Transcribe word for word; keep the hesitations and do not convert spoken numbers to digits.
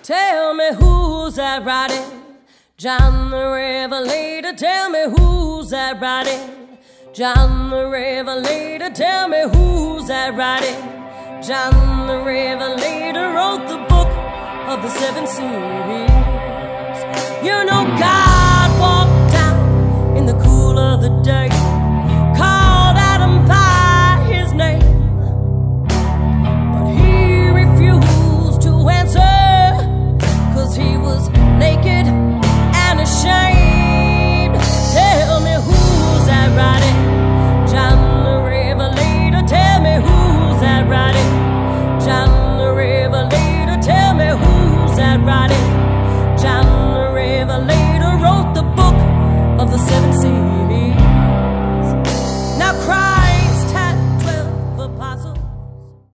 Tell me who's that riding? John the Revelator. Tell me who's that riding? John the Revelator. Tell me who's that riding? John the Revelator wrote the book of the seven seas. You know God walked down in the cool of the day.